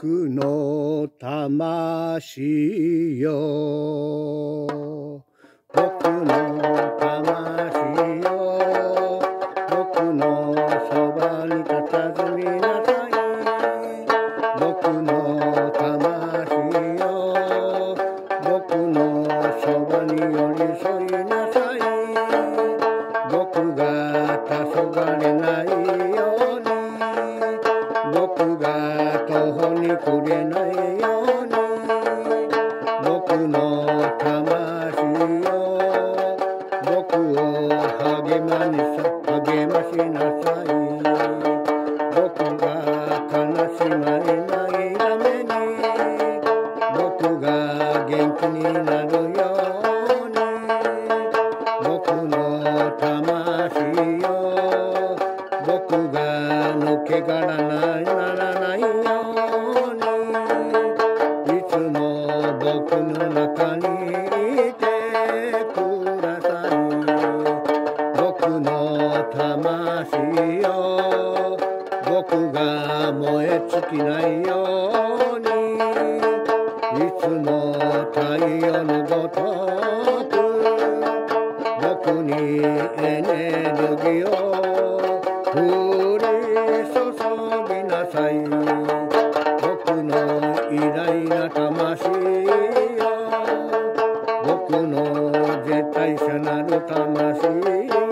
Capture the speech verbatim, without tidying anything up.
僕の魂よ、僕の魂よ、僕のそばに佇みなさい。僕の魂よ、僕のそばに寄り添いなさい。僕が黄昏ないように、僕が途方に暮れないように、僕の魂よ、僕を励まにさ励ましなさい。僕が悲しまいないために、僕が元気になるように、僕の魂よ、僕が抜け殻にならないように、いつも僕の中にいてください。僕の魂よ、僕が燃え尽きないように、いつも太陽のごとく僕にエネルギーを降り注ぎなさい。僕の偉大な魂よ、僕の絶対者なる魂よ、